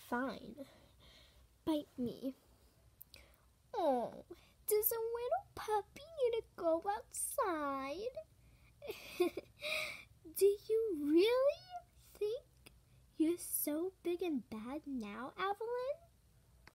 fine. Bite me. Oh, does a little puppy need to go outside? Do you really think you're so big and bad now, Evelyn?